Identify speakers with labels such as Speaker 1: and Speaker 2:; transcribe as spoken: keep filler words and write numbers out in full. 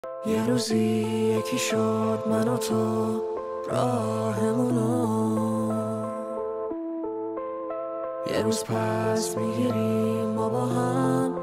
Speaker 1: یه روزی یکی شد من و تو راهمونو، یه روز پس میگیریم ما با هم